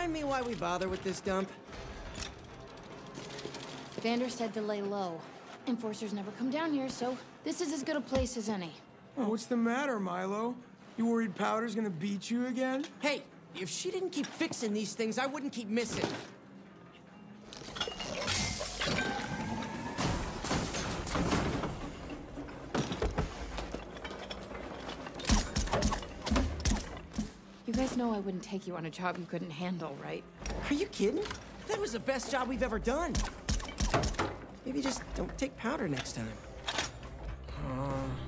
remind me why we bother with this dump? Vander said to lay low. Enforcers never come down here, so this is as good a place as any. Oh, what's the matter, Milo? You worried Powder's gonna beat you again? Hey, if she didn't keep fixing these things, I wouldn't keep missing. You guys know I wouldn't take you on a job you couldn't handle, right? Are you kidding? That was the best job we've ever done. Maybe just don't take Powder next time.